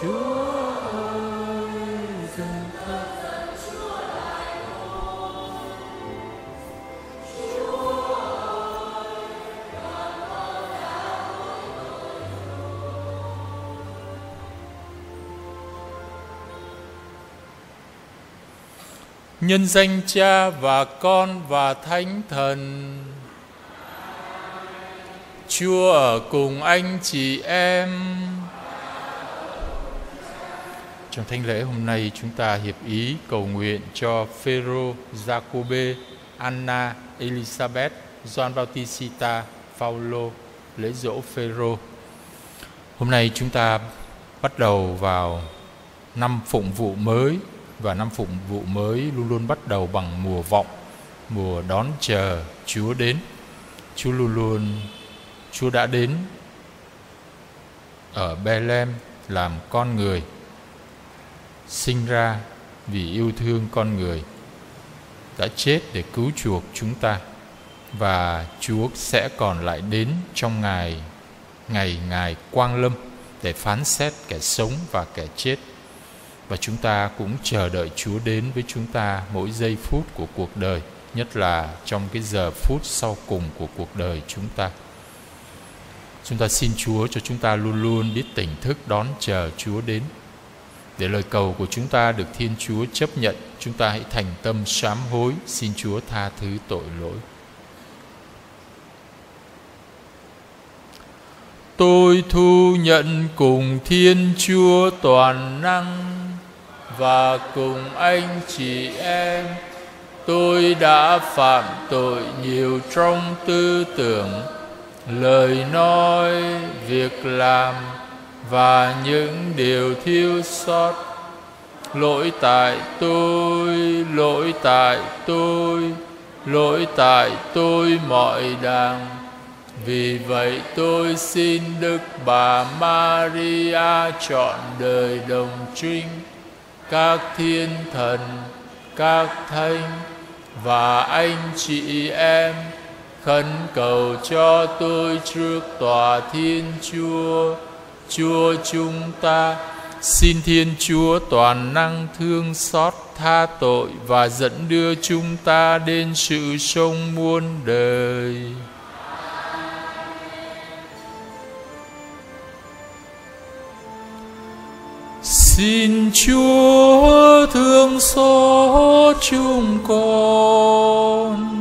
Chúa ơi, dừng thật. Nhân danh Cha và Con và Thánh Thần. Chúa ở cùng anh chị em. Trong thánh lễ hôm nay, chúng ta hiệp ý cầu nguyện cho Phêrô, Giacôbê, Anna, Elizabeth, Gioan Bautista, Phaolô lễ dỗ Phêrô. Hôm nay chúng ta bắt đầu vào năm phụng vụ mới, và năm phụng vụ mới luôn luôn bắt đầu bằng mùa vọng, mùa đón chờ Chúa đến. Chúa đã đến ở Bethlehem làm con người, sinh ra vì yêu thương con người, đã chết để cứu chuộc chúng ta, và Chúa sẽ còn lại đến trong ngày Ngài quang lâm để phán xét kẻ sống và kẻ chết. Và chúng ta cũng chờ đợi Chúa đến với chúng ta mỗi giây phút của cuộc đời, nhất là trong cái giờ phút sau cùng của cuộc đời chúng ta. Chúng ta xin Chúa cho chúng ta luôn luôn biết tỉnh thức đón chờ Chúa đến. Để lời cầu của chúng ta được Thiên Chúa chấp nhận, chúng ta hãy thành tâm sám hối, xin Chúa tha thứ tội lỗi. Tôi thu nhận cùng Thiên Chúa toàn năng và cùng anh chị em, tôi đã phạm tội nhiều trong tư tưởng, lời nói, việc làm và những điều thiếu sót. Lỗi tại tôi mọi đàng. Vì vậy tôi xin Đức Bà Maria trọn đời đồng trinh, các thiên thần, các thánh và anh chị em khấn cầu cho tôi trước tòa Thiên Chúa, Chúa chúng ta. Xin Thiên Chúa toàn năng thương xót tha tội và dẫn đưa chúng ta đến sự sống muôn đời. Xin Chúa thương xót chúng con.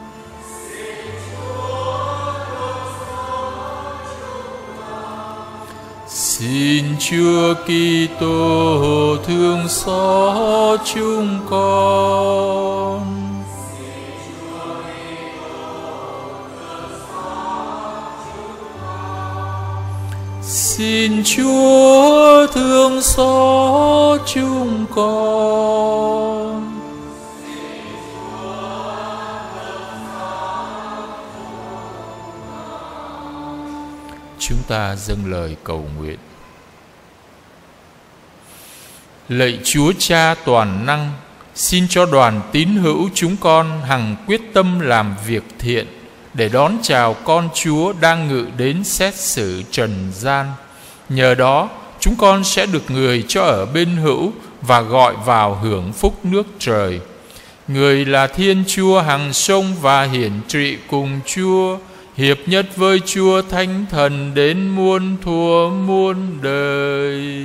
Xin Chúa Kitô thương xót chúng con. Xin Chúa thương xót chúng con. Chúng ta dâng lời cầu nguyện. Lạy Chúa Cha toàn năng, xin cho đoàn tín hữu chúng con hằng quyết tâm làm việc thiện để đón chào con Chúa đang ngự đến xét xử trần gian. Nhờ đó, chúng con sẽ được người cho ở bên hữu và gọi vào hưởng phúc nước trời. Người là Thiên Chúa hằng sống và hiển trị cùng Chúa, hiệp nhất với Chúa Thánh Thần đến muôn thuở muôn đời.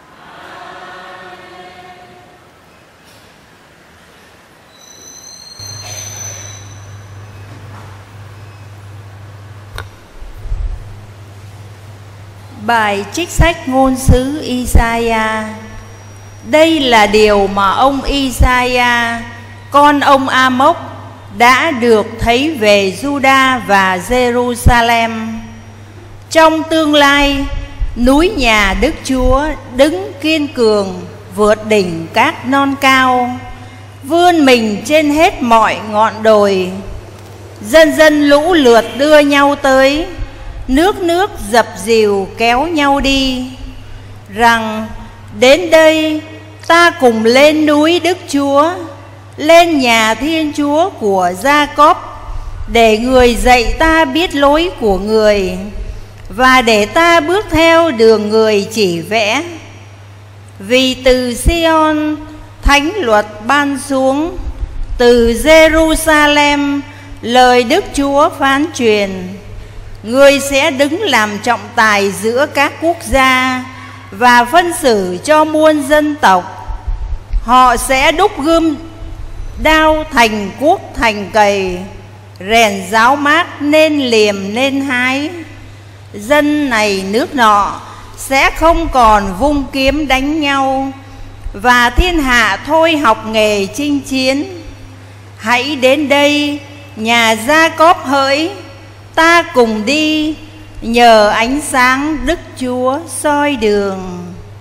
Bài trích sách ngôn sứ Isaiah. Đây là điều mà ông Isaiah, con ông Amos, đã được thấy về Juda và Jerusalem. Trong tương lai, núi nhà Đức Chúa đứng kiên cường vượt đỉnh các non cao, vươn mình trên hết mọi ngọn đồi. Dân dân lũ lượt đưa nhau tới, nước nước dập dìu kéo nhau đi. Rằng đến đây ta cùng lên núi Đức Chúa, lên nhà Thiên Chúa của Gia-cốp, để người dạy ta biết lối của người, và để ta bước theo đường người chỉ vẽ. Vì từ Sion thánh luật ban xuống, từ Jerusalem lời Đức Chúa phán truyền. Người sẽ đứng làm trọng tài giữa các quốc gia và phân xử cho muôn dân tộc. Họ sẽ đúc gươm đao thành cuốc thành cày, rèn giáo mát nên liềm nên hái. Dân này nước nọ sẽ không còn vung kiếm đánh nhau, và thiên hạ thôi học nghề chinh chiến. Hãy đến đây, nhà Gia-cốp hỡi, ta cùng đi, nhờ ánh sáng Đức Chúa soi đường.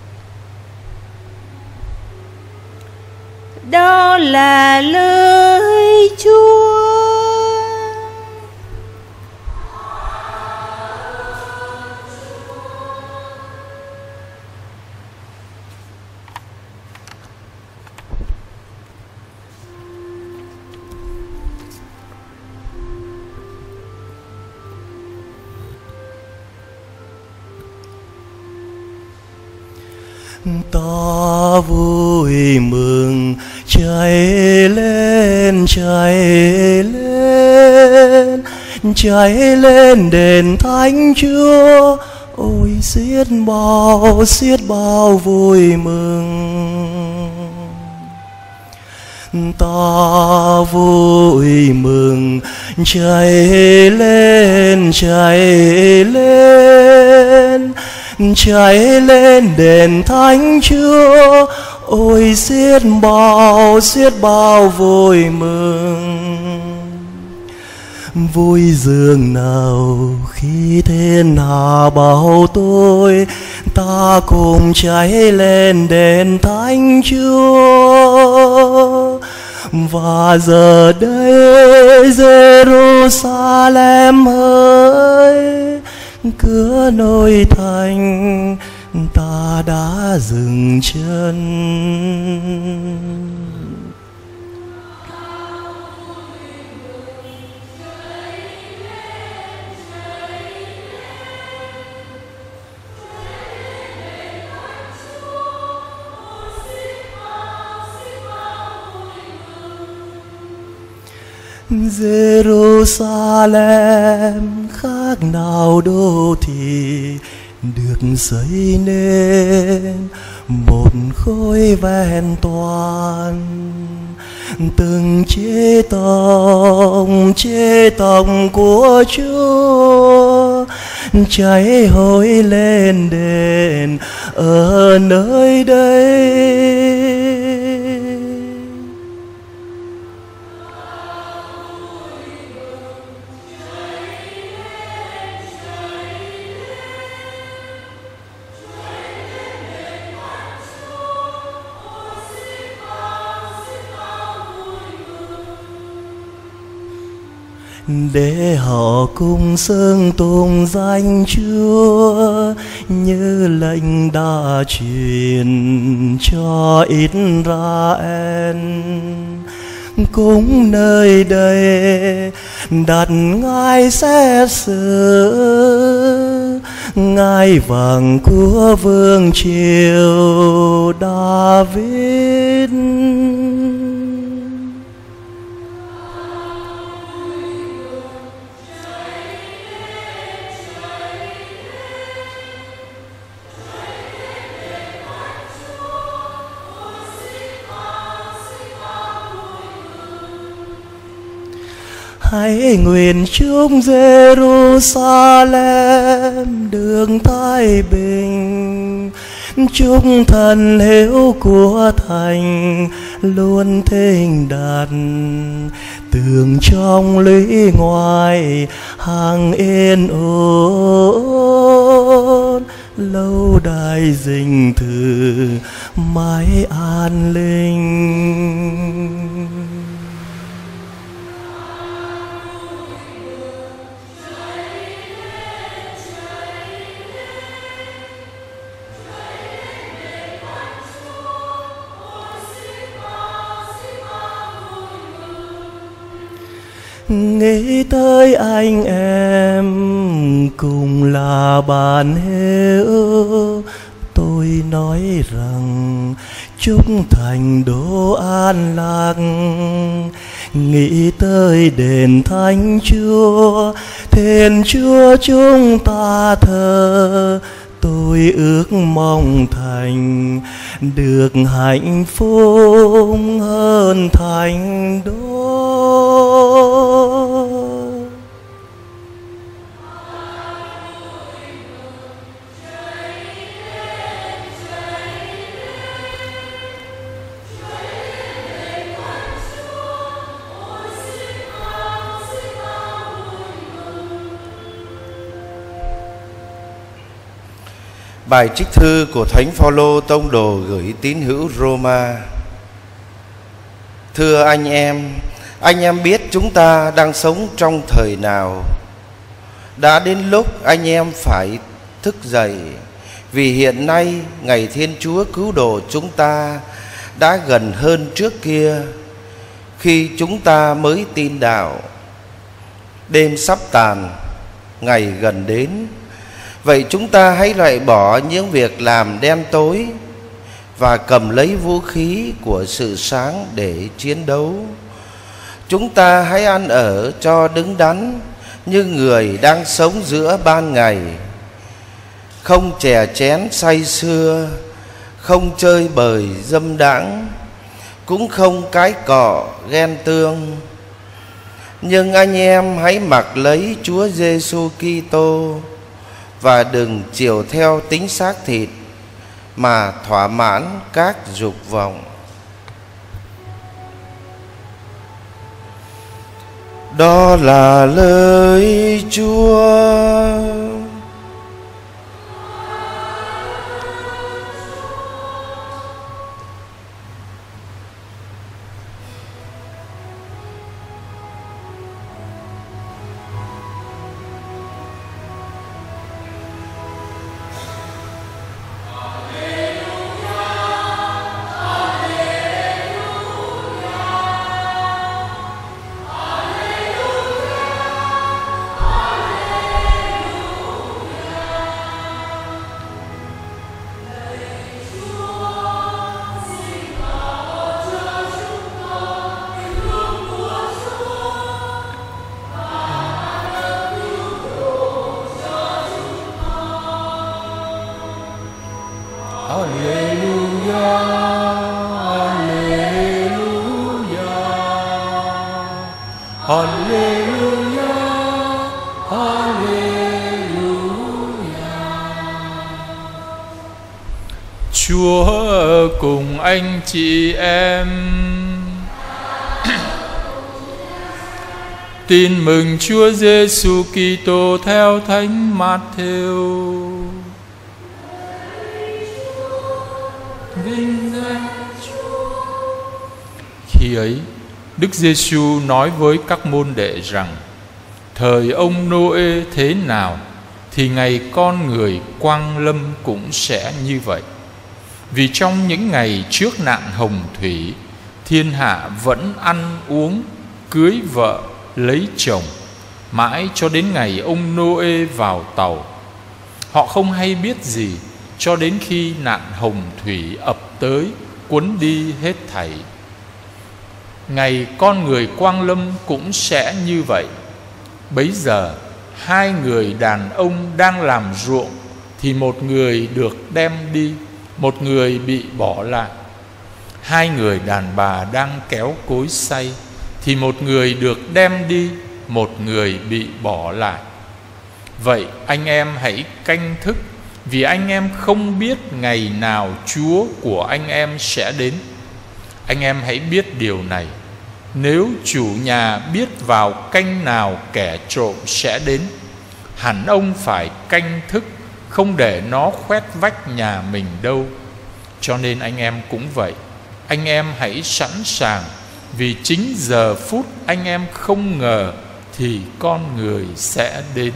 Đó là lời Chúa. Ta vui mừng chạy lên, chạy lên, chạy lên đền Thánh Chúa. Ôi xiết bao vui mừng. Ta vui mừng chạy lên, chạy lên, chạy lên đền Thánh Chúa. Ôi xiết bao vui mừng. Vui dường nào khi thiên hạ bảo tôi, ta cùng chạy lên đền Thánh Chúa. Và giờ đây Jerusalem ơi, cửa nội thành ta đã dừng chân. Jerusalem khác nào đô thị được xây nên một khối vẹn toàn. Từng chế tông của Chúa cháy hối lên đền ở nơi đây. Để họ cùng xưng tụng danh Chúa, như lệnh đã truyền cho Israel. Cũng nơi đây đặt ngai xét xử, ngai vàng của vương triều David. Hãy nguyện chúc Jerusalem được thái bình, chúc thần hiếu của thành luôn thịnh đạt, tường trong lũy ngoài hàng yên ổn, lâu đài dinh thự mãi an linh. Nghĩ tới anh em cùng là bạn hữu, tôi nói rằng chúc thành đô an lạc. Nghĩ tới đền Thánh Chúa, Thiên Chúa chúng ta thờ, tôi ước mong thành được hạnh phúc hơn thành đô. Bài trích thư của Thánh Phaolô tông đồ gửi tín hữu Roma. Thưa anh em biết chúng ta đang sống trong thời nào. Đã đến lúc anh em phải thức dậy, vì hiện nay ngày Thiên Chúa cứu độ chúng ta đã gần hơn trước kia, khi chúng ta mới tin đạo. Đêm sắp tàn, ngày gần đến. Vậy chúng ta hãy loại bỏ những việc làm đen tối và cầm lấy vũ khí của sự sáng để chiến đấu. Chúng ta hãy ăn ở cho đứng đắn như người đang sống giữa ban ngày, không chè chén say sưa, không chơi bời dâm đãng, cũng không cái cọ ghen tương. Nhưng anh em hãy mặc lấy Chúa Giêsu Kitô và đừng chiều theo tính xác thịt mà thỏa mãn các dục vọng. Đó là lời Chúa. Chúa cùng anh chị em. Tin mừng Chúa Giêsu Kitô theo Thánh Matthew. Vinh danh Chúa. Khi ấy, Đức Giêsu nói với các môn đệ rằng: thời ông Nô-ê thế nào thì ngày Con Người quang lâm cũng sẽ như vậy. Vì trong những ngày trước nạn hồng thủy, thiên hạ vẫn ăn uống, cưới vợ, lấy chồng, mãi cho đến ngày ông Nô-ê vào tàu. Họ không hay biết gì cho đến khi nạn hồng thủy ập tới, cuốn đi hết thảy. Ngày Con Người quang lâm cũng sẽ như vậy. Bấy giờ, hai người đàn ông đang làm ruộng thì một người được đem đi, một người bị bỏ lại. Hai người đàn bà đang kéo cối xay thì một người được đem đi, một người bị bỏ lại. Vậy anh em hãy canh thức, vì anh em không biết ngày nào Chúa của anh em sẽ đến. Anh em hãy biết điều này: nếu chủ nhà biết vào canh nào kẻ trộm sẽ đến, hẳn ông phải canh thức, không để nó khoét vách nhà mình đâu. Cho nên anh em cũng vậy, anh em hãy sẵn sàng, vì chính giờ phút anh em không ngờ thì Con Người sẽ đến.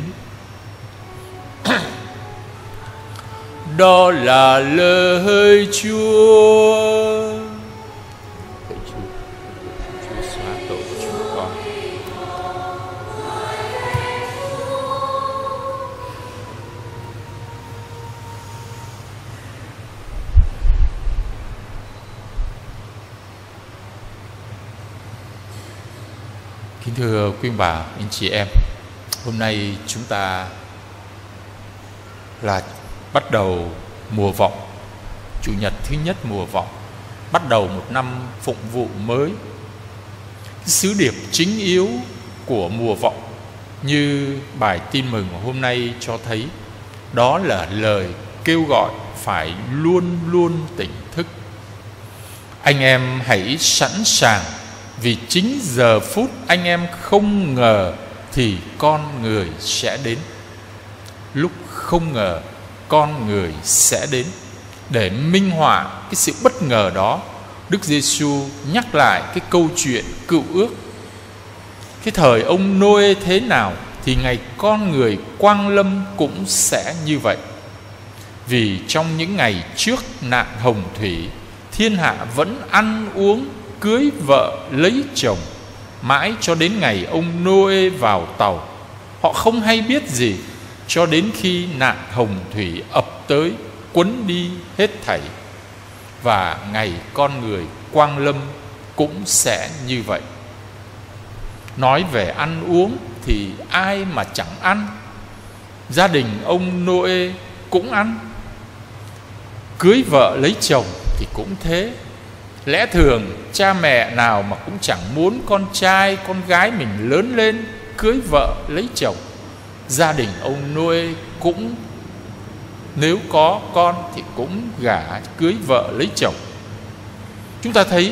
Đó là lời Chúa. Chúa xóa tội chúng con. Kính thưa quý bà, anh chị em, hôm nay chúng ta là bắt đầu mùa vọng, Chủ nhật thứ nhất mùa vọng, bắt đầu một năm phụng vụ mới. Cái sứ điệp chính yếu của mùa vọng như bài tin mừng hôm nay cho thấy, đó là lời kêu gọi phải luôn luôn tỉnh thức. Anh em hãy sẵn sàng, vì chính giờ phút anh em không ngờ thì con người sẽ đến. Lúc không ngờ con người sẽ đến. Để minh họa cái sự bất ngờ đó, Đức Giêsu nhắc lại cái câu chuyện cựu ước. Cái thời ông Nô-ê thế nào thì ngày con người quang lâm cũng sẽ như vậy. Vì trong những ngày trước nạn hồng thủy, thiên hạ vẫn ăn uống, cưới vợ, lấy chồng, mãi cho đến ngày ông Nô-ê vào tàu. Họ không hay biết gì cho đến khi nạn hồng thủy ập tới, cuốn đi hết thảy. Và ngày con người quang lâm cũng sẽ như vậy. Nói về ăn uống thì ai mà chẳng ăn. Gia đình ông Nô-ê cũng ăn. Cưới vợ lấy chồng thì cũng thế. Lẽ thường cha mẹ nào mà cũng chẳng muốn con trai con gái mình lớn lên cưới vợ lấy chồng. Gia đình ông Nô-ê cũng, nếu có con thì cũng gả cưới vợ lấy chồng. Chúng ta thấy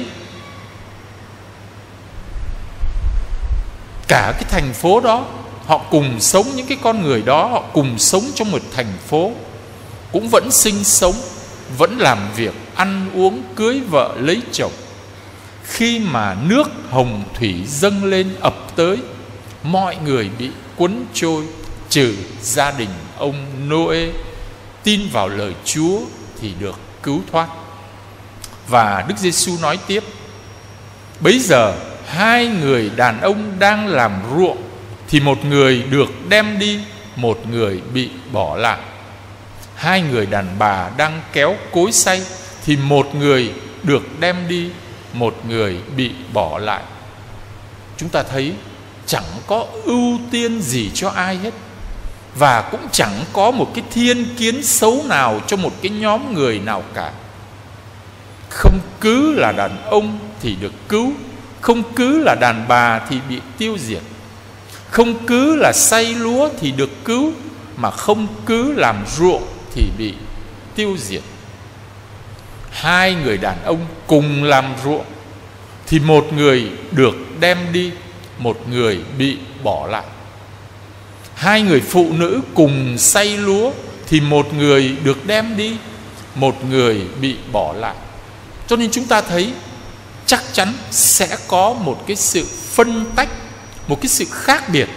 cả cái thành phố đó, họ cùng sống, những cái con người đó họ cùng sống trong một thành phố, cũng vẫn sinh sống, vẫn làm việc, ăn uống, cưới vợ lấy chồng. Khi mà nước hồng thủy dâng lên ập tới, mọi người bị cuốn trôi, trừ gia đình ông Nô-ê tin vào lời Chúa thì được cứu thoát. Và Đức Giêsu nói tiếp: bấy giờ hai người đàn ông đang làm ruộng, thì một người được đem đi, một người bị bỏ lại. Hai người đàn bà đang kéo cối xay, thì một người được đem đi, một người bị bỏ lại. Chúng ta thấy chẳng có ưu tiên gì cho ai hết, và cũng chẳng có một cái thiên kiến xấu nào cho một cái nhóm người nào cả. Không cứ là đàn ông thì được cứu, không cứ là đàn bà thì bị tiêu diệt, không cứ là xay lúa thì được cứu, mà không cứ làm ruộng thì bị tiêu diệt. Hai người đàn ông cùng làm ruộng, thì một người được đem đi, một người bị bỏ lại. Hai người phụ nữ cùng xay lúa, thì một người được đem đi, một người bị bỏ lại. Cho nên chúng ta thấy chắc chắn sẽ có một cái sự phân tách, một cái sự khác biệt.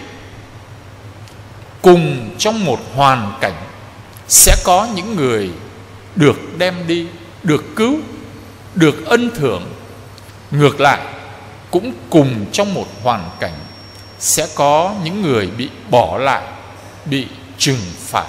Cùng trong một hoàn cảnh sẽ có những người được đem đi, được cứu, được ân thưởng. Ngược lại, cũng cùng trong một hoàn cảnh sẽ có những người bị bỏ lại, bị trừng phạt.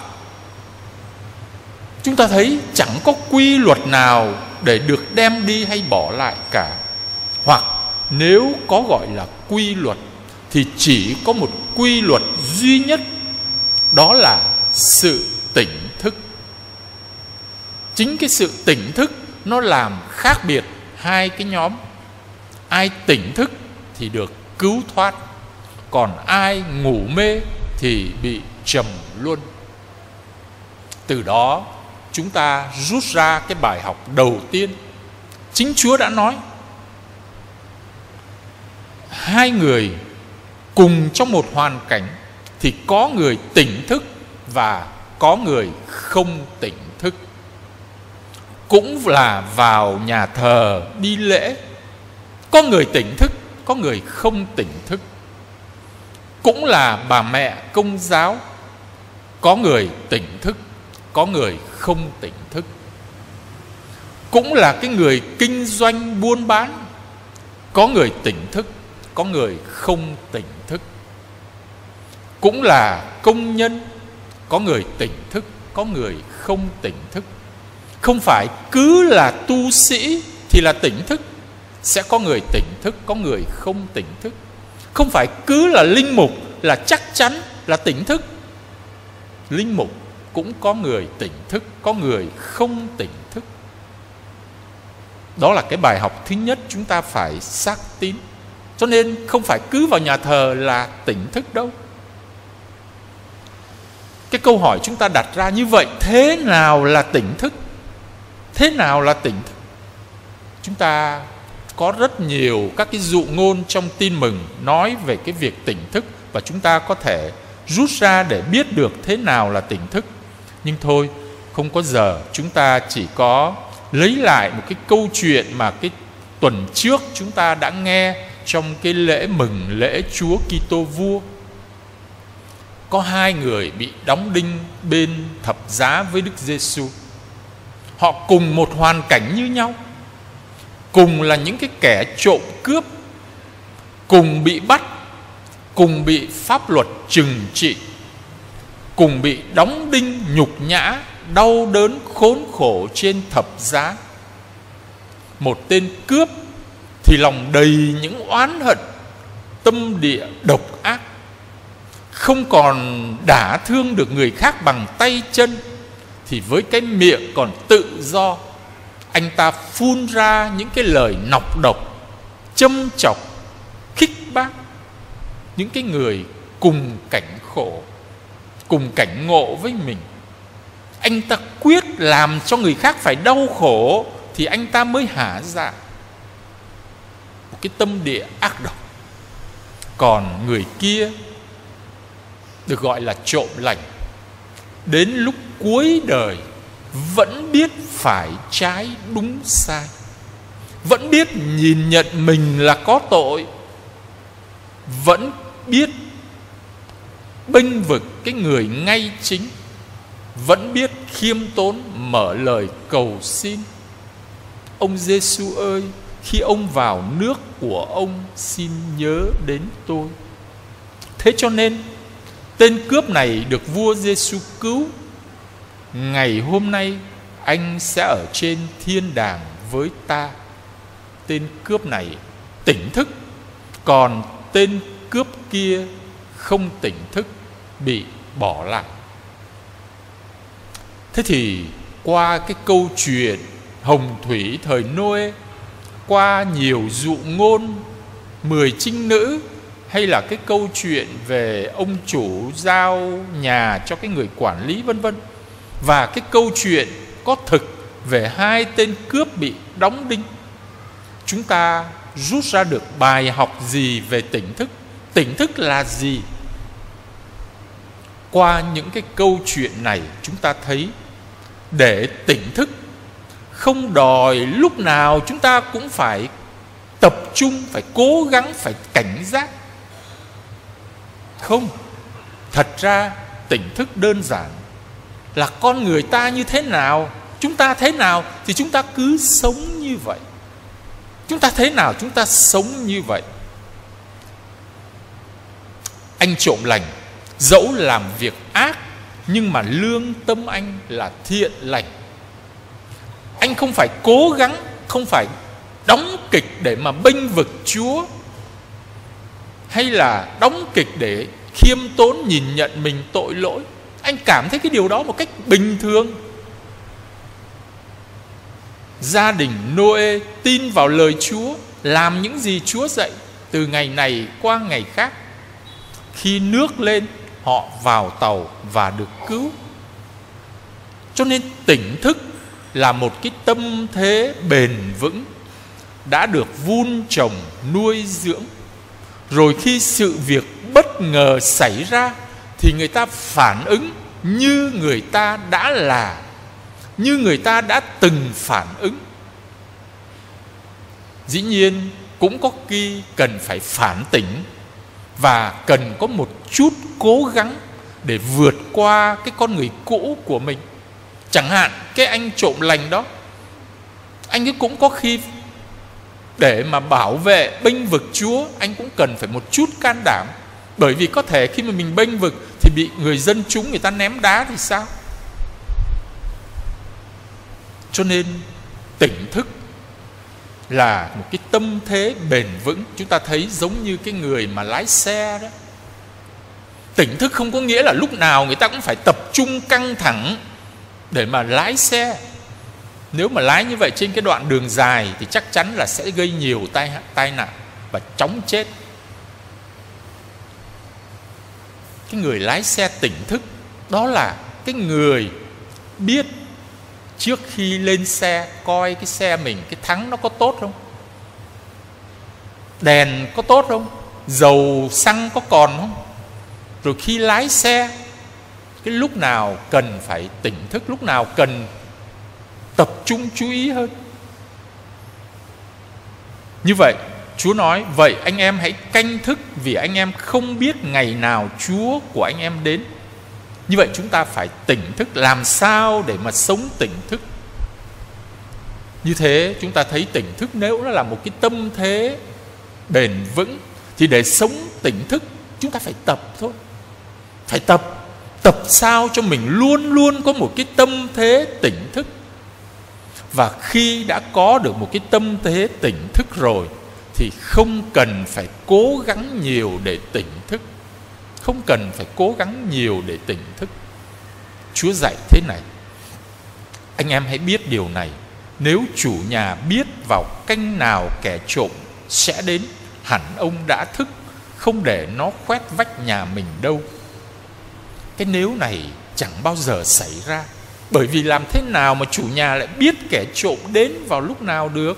Chúng ta thấy chẳng có quy luật nào để được đem đi hay bỏ lại cả. Hoặc nếu có gọi là quy luật thì chỉ có một quy luật duy nhất, đó là sự tỉnh thức. Chính cái sự tỉnh thức nó làm khác biệt hai cái nhóm. Ai tỉnh thức thì được cứu thoát, còn ai ngủ mê thì bị trầm luân. Từ đó chúng ta rút ra cái bài học đầu tiên. Chính Chúa đã nói hai người cùng trong một hoàn cảnh thì có người tỉnh thức và có người không tỉnh thức. Cũng là vào nhà thờ đi lễ, có người tỉnh thức, có người không tỉnh thức. Cũng là bà mẹ công giáo, có người tỉnh thức, có người không tỉnh thức. Cũng là cái người kinh doanh buôn bán, có người tỉnh thức, có người không tỉnh thức. Cũng là công nhân, có người tỉnh thức, có người không tỉnh thức. Không phải cứ là tu sĩ thì là tỉnh thức, sẽ có người tỉnh thức, có người không tỉnh thức. Không phải cứ là linh mục là chắc chắn là tỉnh thức. Linh mục cũng có người tỉnh thức, có người không tỉnh thức. Đó là cái bài học thứ nhất chúng ta phải xác tín. Cho nên không phải cứ vào nhà thờ là tỉnh thức đâu. Cái câu hỏi chúng ta đặt ra như vậy, thế nào là tỉnh thức? Thế nào là tỉnh thức? Chúng ta có rất nhiều các cái dụ ngôn trong Tin Mừng nói về cái việc tỉnh thức, và chúng ta có thể rút ra để biết được thế nào là tỉnh thức. Nhưng thôi, không có giờ, chúng ta chỉ có lấy lại một cái câu chuyện mà cái tuần trước chúng ta đã nghe trong cái lễ mừng lễ Chúa Kitô Vua. Có hai người bị đóng đinh bên thập giá với Đức Giêsu. Họ cùng một hoàn cảnh như nhau, cùng là những cái kẻ trộm cướp, cùng bị bắt, cùng bị pháp luật trừng trị, cùng bị đóng đinh nhục nhã, đau đớn khốn khổ trên thập giá. Một tên cướp thì lòng đầy những oán hận, tâm địa độc ác, không còn đả thương được người khác bằng tay chân, thì với cái miệng còn tự do, anh ta phun ra những cái lời nọc độc, châm chọc, khích bác những cái người cùng cảnh khổ, cùng cảnh ngộ với mình. Anh ta quyết làm cho người khác phải đau khổ thì anh ta mới hả dạ. Một cái tâm địa ác độc. Còn người kia được gọi là trộm lành, đến lúc cuối đời vẫn biết phải trái đúng sai, vẫn biết nhìn nhận mình là có tội, vẫn biết bênh vực cái người ngay chính, vẫn biết khiêm tốn mở lời cầu xin: ông Giêsu ơi, khi ông vào nước của ông, xin nhớ đến tôi. Thế cho nên tên cướp này được vua Giêsu cứu. Ngày hôm nay anh sẽ ở trên thiên đàng với ta. Tên cướp này tỉnh thức, còn tên cướp kia không tỉnh thức, bị bỏ lại. Thế thì qua cái câu chuyện hồng thủy thời Nô-ê, qua nhiều dụ ngôn 10 trinh nữ, hay là cái câu chuyện về ông chủ giao nhà cho cái người quản lý vân vân, và cái câu chuyện có thực về hai tên cướp bị đóng đinh, chúng ta rút ra được bài học gì về tỉnh thức? Tỉnh thức là gì? Qua những cái câu chuyện này chúng ta thấy để tỉnh thức không đòi lúc nào chúng ta cũng phải tập trung, phải cố gắng, phải cảnh giác. Không, thật ra tỉnh thức đơn giản là con người ta như thế nào, chúng ta thế nào thì chúng ta cứ sống như vậy. Chúng ta thế nào chúng ta sống như vậy. Anh trộm lành dẫu làm việc ác, nhưng mà lương tâm anh là thiện lành. Anh không phải cố gắng, không phải đóng kịch để mà bênh vực Chúa, hay là đóng kịch để khiêm tốn nhìn nhận mình tội lỗi. Anh cảm thấy cái điều đó một cách bình thường. Gia đình Nô-ê tin vào lời Chúa, làm những gì Chúa dạy từ ngày này qua ngày khác. Khi nước lên, họ vào tàu và được cứu. Cho nên tỉnh thức là một cái tâm thế bền vững, đã được vun trồng nuôi dưỡng. Rồi khi sự việc bất ngờ xảy ra thì người ta phản ứng như người ta đã là, như người ta đã từng phản ứng. Dĩ nhiên cũng có khi cần phải phản tỉnh và cần có một chút cố gắng để vượt qua cái con người cũ của mình. Chẳng hạn cái anh trộm lành đó, anh ấy cũng có khi để mà bảo vệ bênh vực Chúa, anh cũng cần phải một chút can đảm. Bởi vì có thể khi mà mình bênh vực thì bị người dân chúng người ta ném đá thì sao? Cho nên tỉnh thức là một cái tâm thế bền vững. Chúng ta thấy giống như cái người mà lái xe đó. Tỉnh thức không có nghĩa là lúc nào người ta cũng phải tập trung căng thẳng để mà lái xe. Nếu mà lái như vậy trên cái đoạn đường dài thì chắc chắn là sẽ gây nhiều tai nạn và chóng chết. Cái người lái xe tỉnh thức đó là cái người biết trước khi lên xe coi cái xe mình, cái thắng nó có tốt không, đèn có tốt không, dầu xăng có còn không. Rồi khi lái xe, cái lúc nào cần phải tỉnh thức, lúc nào cần tập trung chú ý hơn. Như vậy Chúa nói, vậy anh em hãy canh thức, vì anh em không biết ngày nào Chúa của anh em đến. Như vậy chúng ta phải tỉnh thức. Làm sao để mà sống tỉnh thức? Như thế chúng ta thấy tỉnh thức nếu nó là một cái tâm thế bền vững, thì để sống tỉnh thức chúng ta phải tập thôi. Phải tập sao cho mình luôn luôn có một cái tâm thế tỉnh thức. Và khi đã có được một cái tâm thế tỉnh thức rồi thì không cần phải cố gắng nhiều để tỉnh thức. Không cần phải cố gắng nhiều để tỉnh thức. Chúa dạy thế này: anh em hãy biết điều này, nếu chủ nhà biết vào canh nào kẻ trộm sẽ đến, hẳn ông đã thức, không để nó khoét vách nhà mình đâu. Cái nếu này chẳng bao giờ xảy ra, bởi vì làm thế nào mà chủ nhà lại biết kẻ trộm đến vào lúc nào được?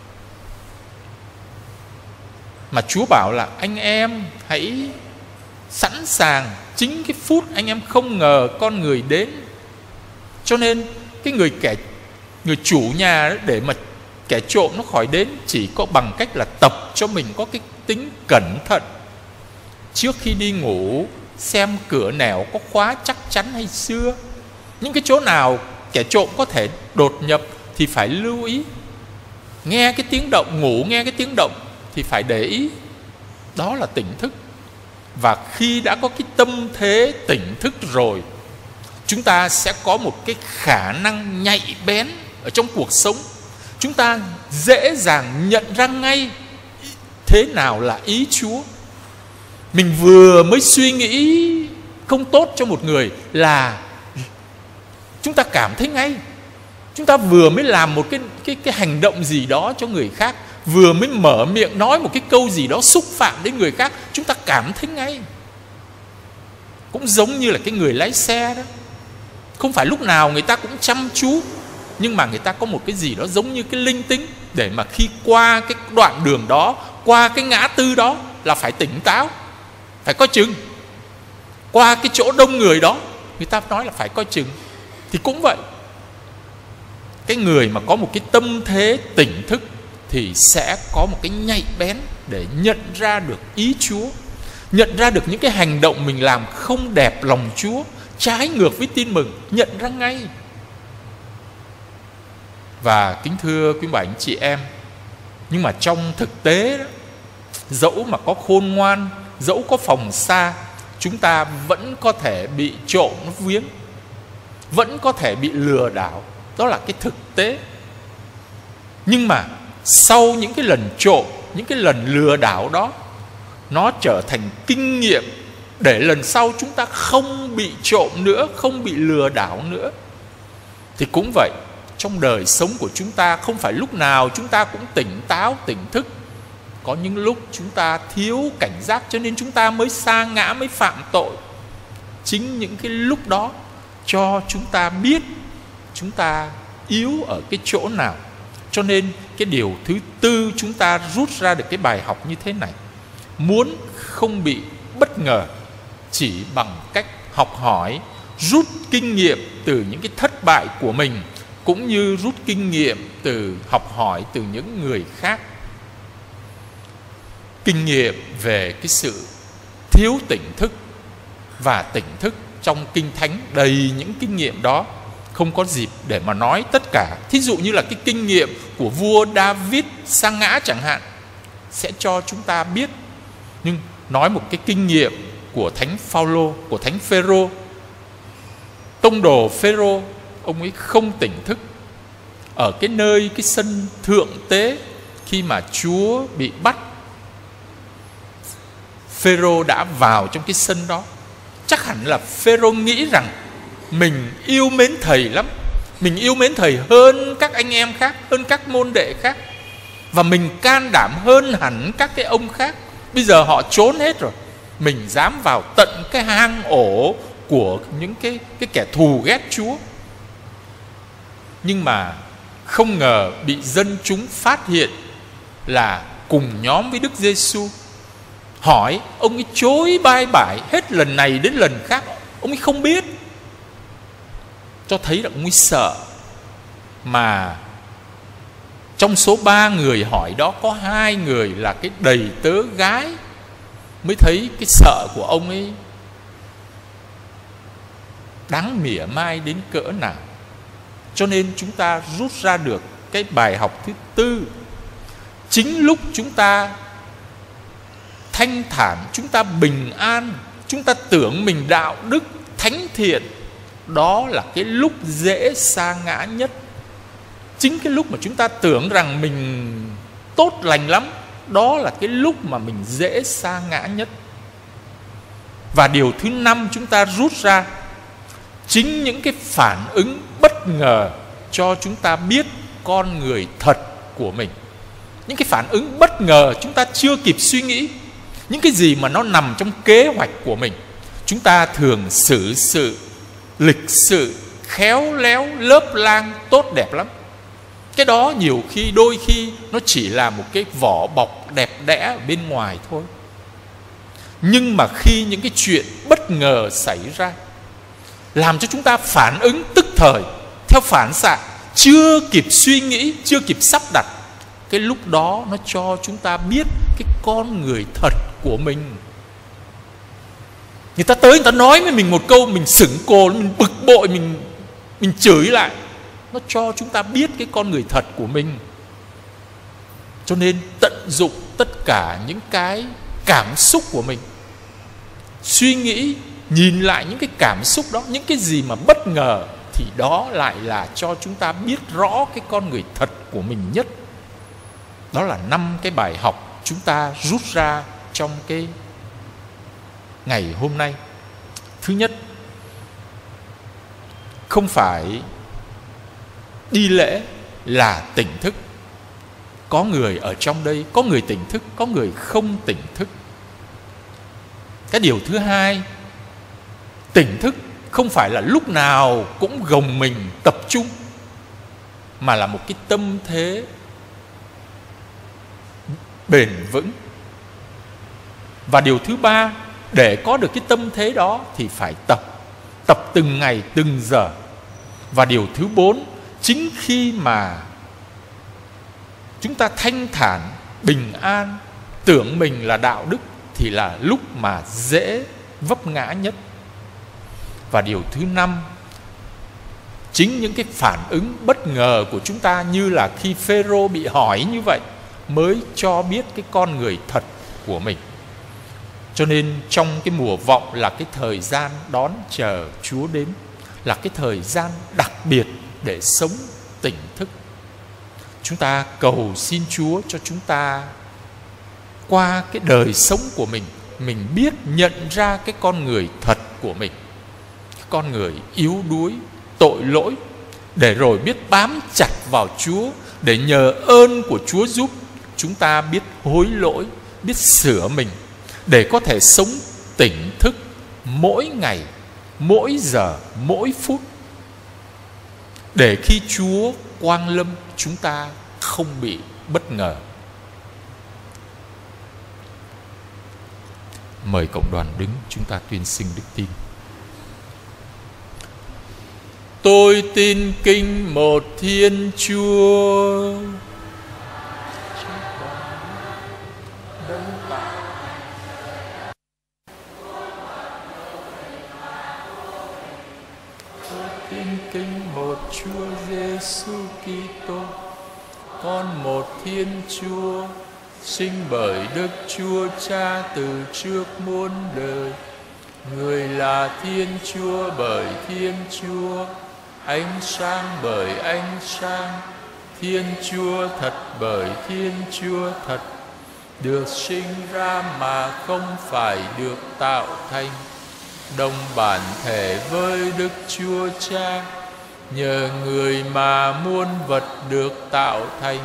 Mà Chúa bảo là anh em hãy sẵn sàng chính cái phút anh em không ngờ con người đến. Cho nên cái người chủ nhà để mà kẻ trộm nó khỏi đến chỉ có bằng cách là tập cho mình có cái tính cẩn thận. Trước khi đi ngủ xem cửa nẻo có khóa chắc chắn hay chưa. Những cái chỗ nào kẻ trộm có thể đột nhập thì phải lưu ý. Nghe cái tiếng động, ngủ nghe cái tiếng động thì phải để ý. Đó là tỉnh thức. Và khi đã có cái tâm thế tỉnh thức rồi, chúng ta sẽ có một cái khả năng nhạy bén ở trong cuộc sống. Chúng ta dễ dàng nhận ra ngay thế nào là ý Chúa. Mình vừa mới suy nghĩ không tốt cho một người là chúng ta cảm thấy ngay. Chúng ta vừa mới làm một cái hành động gì đó cho người khác, vừa mới mở miệng nói một cái câu gì đó xúc phạm đến người khác, chúng ta cảm thấy ngay. Cũng giống như là cái người lái xe đó, không phải lúc nào người ta cũng chăm chú, nhưng mà người ta có một cái gì đó giống như cái linh tính, để mà khi qua cái đoạn đường đó, qua cái ngã tư đó là phải tỉnh táo, phải coi chừng. Qua cái chỗ đông người đó, người ta nói là phải coi chừng. Thì cũng vậy, cái người mà có một cái tâm thế tỉnh thức thì sẽ có một cái nhạy bén để nhận ra được ý Chúa, nhận ra được những cái hành động mình làm không đẹp lòng Chúa, trái ngược với tin mừng, nhận ra ngay. Và kính thưa quý bà anh chị em, nhưng mà trong thực tế đó, dẫu mà có khôn ngoan, dẫu có phòng xa, chúng ta vẫn có thể bị trộm nó viếng, vẫn có thể bị lừa đảo. Đó là cái thực tế. Nhưng mà sau những cái lần trộm, những cái lần lừa đảo đó, nó trở thành kinh nghiệm để lần sau chúng ta không bị trộm nữa, không bị lừa đảo nữa. Thì cũng vậy, trong đời sống của chúng ta không phải lúc nào chúng ta cũng tỉnh táo, tỉnh thức. Có những lúc chúng ta thiếu cảnh giác, cho nên chúng ta mới sa ngã, mới phạm tội. Chính những cái lúc đó cho chúng ta biết chúng ta yếu ở cái chỗ nào. Cho nên cái điều thứ tư chúng ta rút ra được cái bài học như thế này: muốn không bị bất ngờ chỉ bằng cách học hỏi, rút kinh nghiệm từ những cái thất bại của mình, cũng như rút kinh nghiệm từ học hỏi từ những người khác. Kinh nghiệm về cái sự thiếu tỉnh thức và tỉnh thức trong Kinh Thánh đầy những kinh nghiệm đó, không có dịp để mà nói tất cả. Thí dụ như là cái kinh nghiệm của vua David sa ngã chẳng hạn, sẽ cho chúng ta biết. Nhưng nói một cái kinh nghiệm của Thánh Phaolô, của Thánh Phêrô, tông đồ Phêrô, ông ấy không tỉnh thức ở cái nơi, cái sân thượng tế, khi mà Chúa bị bắt, Phêrô đã vào trong cái sân đó. Chắc hẳn là Phêrô nghĩ rằng mình yêu mến thầy lắm, mình yêu mến thầy hơn các anh em khác, hơn các môn đệ khác, và mình can đảm hơn hẳn các cái ông khác. Bây giờ họ trốn hết rồi, mình dám vào tận cái hang ổ của những cái kẻ thù ghét Chúa. Nhưng mà không ngờ bị dân chúng phát hiện là cùng nhóm với Đức Giêsu. Hỏi, ông ấy chối bai bải hết lần này đến lần khác, ông ấy không biết, cho thấy là ông ấy sợ. Mà trong số 3 người hỏi đó, có 2 người là cái đầy tớ gái, mới thấy cái sợ của ông ấy đáng mỉa mai đến cỡ nào. Cho nên chúng ta rút ra được cái bài học thứ tư. Chính lúc chúng ta thanh thản, chúng ta bình an, chúng ta tưởng mình đạo đức, thánh thiện, đó là cái lúc dễ sa ngã nhất. Chính cái lúc mà chúng ta tưởng rằng mình tốt lành lắm, đó là cái lúc mà mình dễ sa ngã nhất. Và điều thứ 5 chúng ta rút ra, chính những cái phản ứng bất ngờ cho chúng ta biết con người thật của mình. Những cái phản ứng bất ngờ chúng ta chưa kịp suy nghĩ, những cái gì mà nó nằm trong kế hoạch của mình, chúng ta thường xử sự lịch sự, khéo léo, lớp lang, tốt đẹp lắm. Cái đó nhiều khi, đôi khi nó chỉ là một cái vỏ bọc đẹp đẽ ở bên ngoài thôi. Nhưng mà khi những cái chuyện bất ngờ xảy ra, làm cho chúng ta phản ứng tức thời, theo phản xạ, chưa kịp suy nghĩ, chưa kịp sắp đặt, cái lúc đó nó cho chúng ta biết cái con người thật của mình. Người ta tới, người ta nói với mình một câu, mình sửng cồ, mình bực bội, mình chửi lại. Nó cho chúng ta biết cái con người thật của mình. Cho nên tận dụng tất cả những cái cảm xúc của mình, suy nghĩ, nhìn lại những cái cảm xúc đó, những cái gì mà bất ngờ, thì đó lại là cho chúng ta biết rõ cái con người thật của mình nhất. Đó là 5 cái bài học chúng ta rút ra trong cái ngày hôm nay. Thứ nhất, không phải đi lễ là tỉnh thức. Có người ở trong đây, có người tỉnh thức, có người không tỉnh thức. Cái điều thứ hai, tỉnh thức không phải là lúc nào cũng gồng mình tập trung, mà là một cái tâm thế bền vững. Và điều thứ ba, để có được cái tâm thế đó thì phải tập từng ngày từng giờ. Và điều thứ 4, chính khi mà chúng ta thanh thản, bình an, tưởng mình là đạo đức, thì là lúc mà dễ vấp ngã nhất. Và điều thứ 5, chính những cái phản ứng bất ngờ của chúng ta, như là khi Phêrô bị hỏi như vậy, mới cho biết cái con người thật của mình. Cho nên trong cái mùa vọng là cái thời gian đón chờ Chúa đến, là cái thời gian đặc biệt để sống tỉnh thức. Chúng ta cầu xin Chúa cho chúng ta qua cái đời sống của mình biết nhận ra cái con người thật của mình, cái con người yếu đuối, tội lỗi, để rồi biết bám chặt vào Chúa, để nhờ ơn của Chúa giúp chúng ta biết hối lỗi, biết sửa mình, để có thể sống tỉnh thức mỗi ngày, mỗi giờ, mỗi phút, để khi Chúa quang lâm chúng ta không bị bất ngờ. Mời cộng đoàn đứng, chúng ta tuyên xưng đức tin. Tôi tin kính một Thiên Chúa, kính một Chúa Giêsu Kitô, con một Thiên Chúa, sinh bởi Đức Chúa Cha từ trước muôn đời. Người là Thiên Chúa bởi Thiên Chúa, ánh sáng bởi ánh sáng, Thiên Chúa thật, bởi Thiên Chúa thật, được sinh ra mà không phải được tạo thành, đồng bản thể với Đức Chúa Cha. Nhờ người mà muôn vật được tạo thành,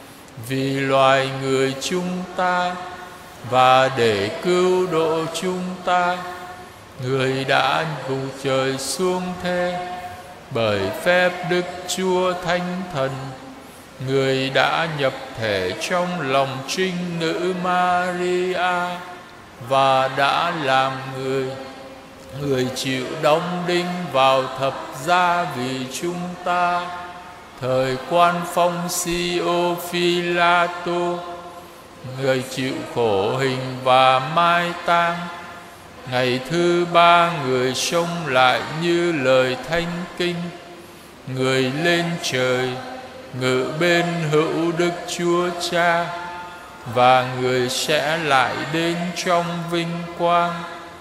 vì loài người chúng ta và để cứu độ chúng ta, người đã từ trời xuống thế. Bởi phép Đức Chúa Thánh Thần, người đã nhập thể trong lòng trinh nữ Maria và đã làm người. Người chịu đóng đinh vào thập giá vì chúng ta, thời quan phong Si-ô Phi-la-tô. Người chịu khổ hình và mai táng. Ngày thứ ba người sống lại như lời thánh kinh. Người lên trời, ngự bên hữu Đức Chúa Cha, và người sẽ lại đến trong vinh quang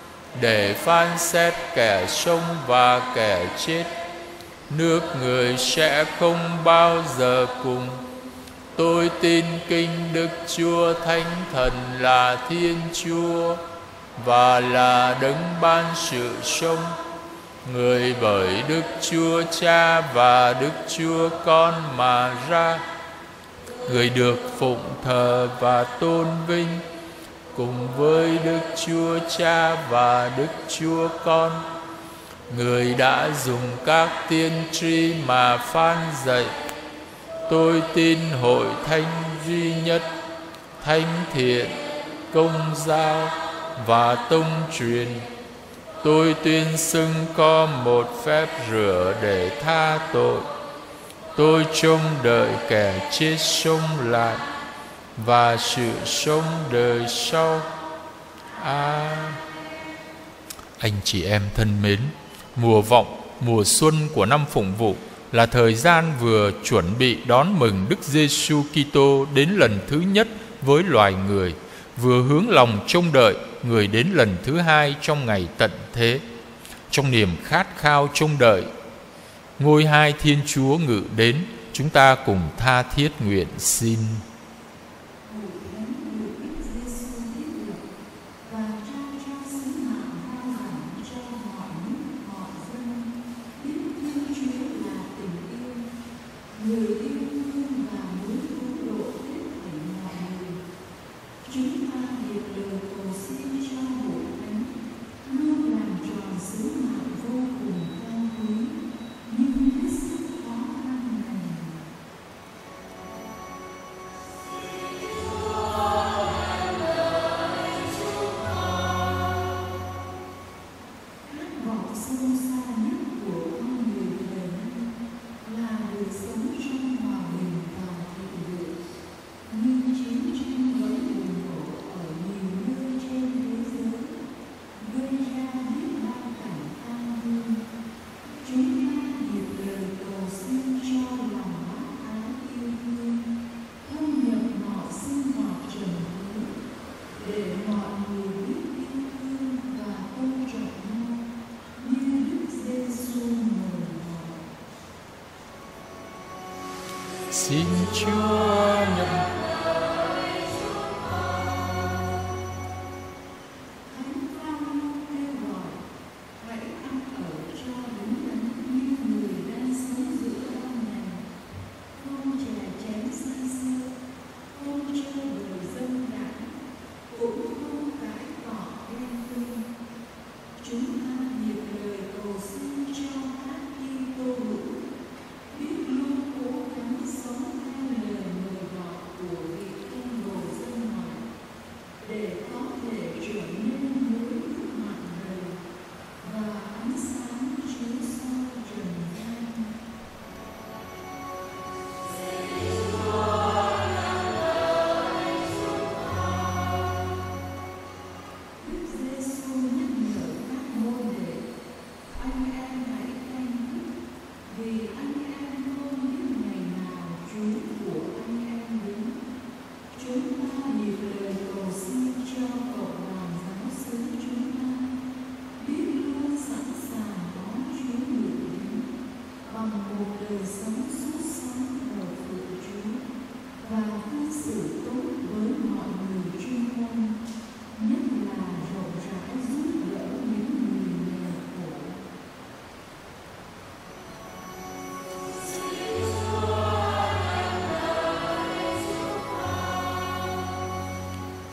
để phán xét kẻ sống và kẻ chết. Nước người sẽ không bao giờ cùng. Tôi tin kinh Đức Chúa Thánh Thần là Thiên Chúa và là đấng ban sự sống, người bởi Đức Chúa Cha và Đức Chúa Con mà ra. Người được phụng thờ và tôn vinh cùng với Đức Chúa Cha và Đức Chúa Con. Người đã dùng các tiên tri mà phán dạy. Tôi tin hội thánh duy nhất, thánh thiện, công giáo và tông truyền. Tôi tuyên xưng có một phép rửa để tha tội. Tôi trông đợi kẻ chết sống lại và sự sống đời sau. Anh chị em thân mến, mùa vọng, mùa xuân của năm Phụng Vụ là thời gian vừa chuẩn bị đón mừng Đức Giêsu Kitô đến lần thứ nhất với loài người, vừa hướng lòng trông đợi người đến lần thứ hai trong ngày tận thế. Trong niềm khát khao trông đợi ngôi hai Thiên Chúa ngự đến, chúng ta cùng tha thiết nguyện xin. Xin Chúa nhận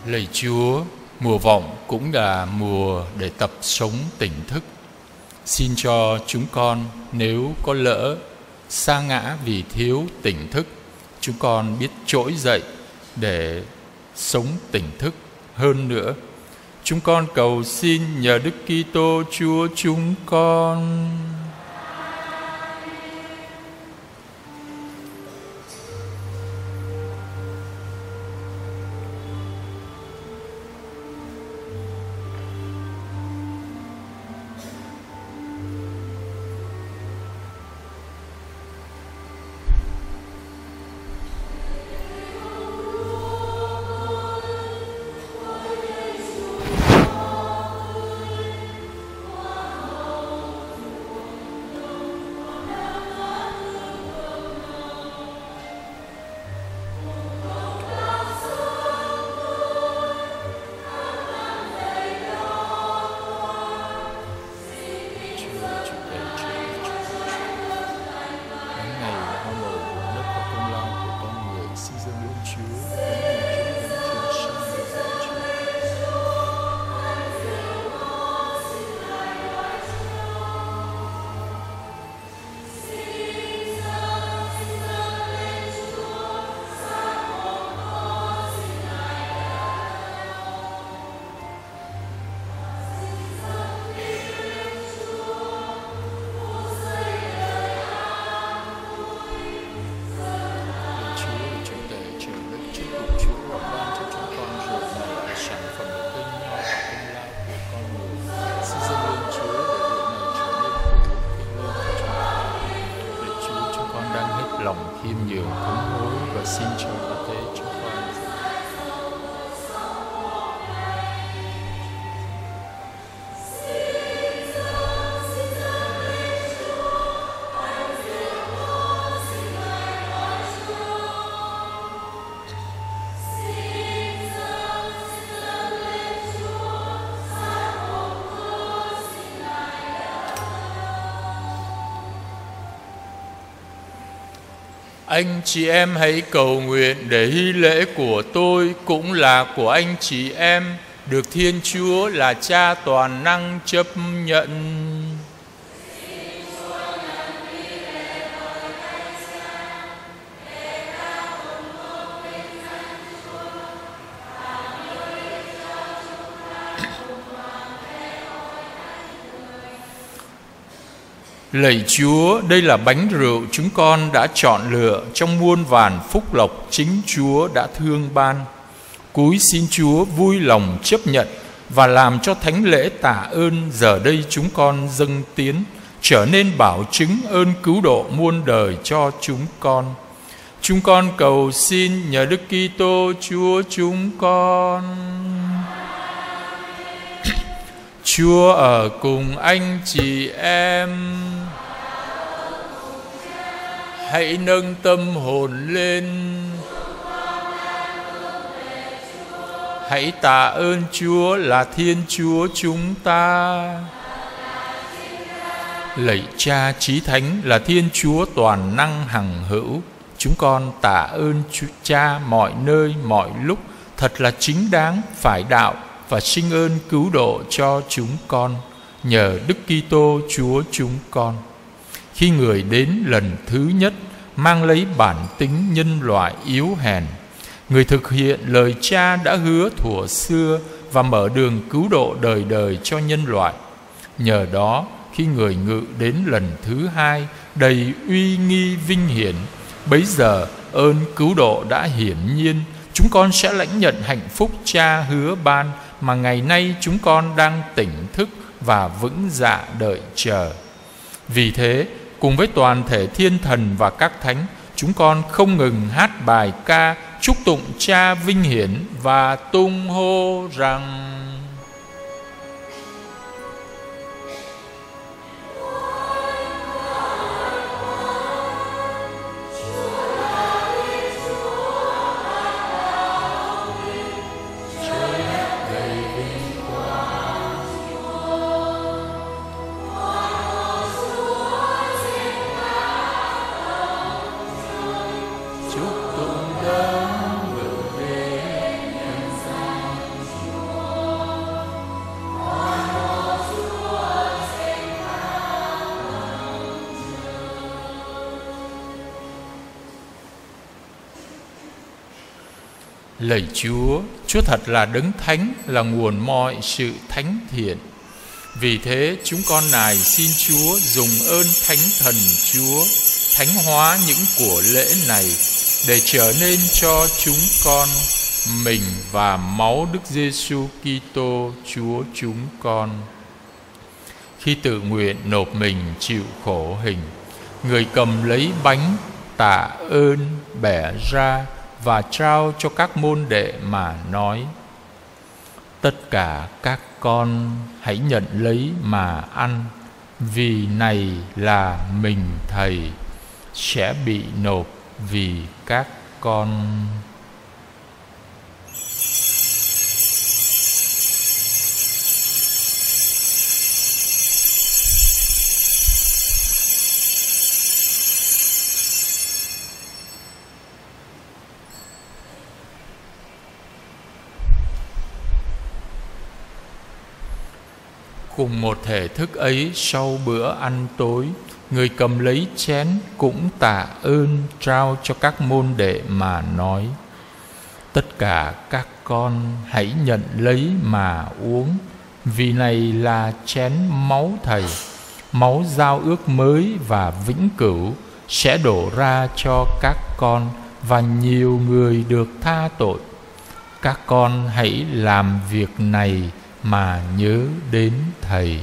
Lạy Chúa, mùa vọng cũng là mùa để tập sống tỉnh thức. Xin cho chúng con nếu có lỡ sa ngã vì thiếu tỉnh thức, chúng con biết trỗi dậy để sống tỉnh thức hơn nữa. Chúng con cầu xin nhờ Đức Kitô Chúa chúng con. Lòng khiêm nhường cúng hối và xin cho tế chúng con. Anh chị em hãy cầu nguyện để hy lễ của tôi cũng là của anh chị em, được Thiên Chúa là Cha toàn năng chấp nhận. Lạy Chúa, đây là bánh rượu chúng con đã chọn lựa trong muôn vàn phúc lộc chính Chúa đã thương ban. Cúi xin Chúa vui lòng chấp nhận và làm cho thánh lễ tạ ơn giờ đây chúng con dâng tiến trở nên bảo chứng ơn cứu độ muôn đời cho chúng con. Chúng con cầu xin nhờ Đức Kitô Chúa chúng con. Chúa ở cùng anh chị em. Hãy nâng tâm hồn lên. Hãy tạ ơn Chúa là Thiên Chúa chúng ta. Lạy Cha Chí Thánh là Thiên Chúa toàn năng hằng hữu, chúng con tạ ơn Cha mọi nơi mọi lúc, thật là chính đáng, phải đạo và sinh ơn cứu độ cho chúng con nhờ Đức Kitô Chúa chúng con. Khi Người đến lần thứ nhất mang lấy bản tính nhân loại yếu hèn, Người thực hiện lời Cha đã hứa thuở xưa và mở đường cứu độ đời đời cho nhân loại. Nhờ đó, khi Người ngự đến lần thứ hai đầy uy nghi vinh hiển, bấy giờ ơn cứu độ đã hiển nhiên, chúng con sẽ lãnh nhận hạnh phúc Cha hứa ban mà ngày nay chúng con đang tỉnh thức và vững dạ đợi chờ. Vì thế, cùng với toàn thể thiên thần và các thánh, chúng con không ngừng hát bài ca chúc tụng Cha vinh hiển và tung hô rằng: chúc tụng đấng ngự về nhân gian. Lạy Chúa, Chúa thật là đấng thánh, là nguồn mọi sự thánh thiện. Vì thế chúng con nài xin Chúa dùng ơn Thánh Thần Chúa thánh hóa những của lễ này, để trở nên cho chúng con mình và máu Đức Giêsu Kitô Chúa chúng con. Khi tự nguyện nộp mình chịu khổ hình, người cầm lấy bánh tạ ơn, bẻ ra và trao cho các môn đệ mà nói: tất cả các con hãy nhận lấy mà ăn, vì này là mình Thầy sẽ bị nộp vì các con. Cùng một thể thức ấy, sau bữa ăn tối, người cầm lấy chén cũng tạ ơn, trao cho các môn đệ mà nói: tất cả các con hãy nhận lấy mà uống, vì này là chén máu Thầy, máu giao ước mới và vĩnh cửu, sẽ đổ ra cho các con và nhiều người được tha tội. Các con hãy làm việc này mà nhớ đến Thầy.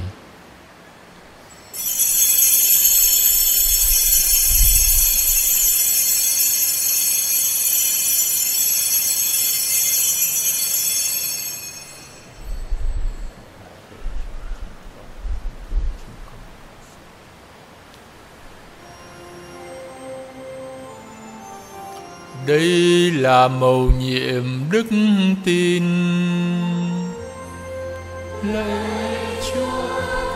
Đây là mầu nhiệm đức tin. Lạy Chúa,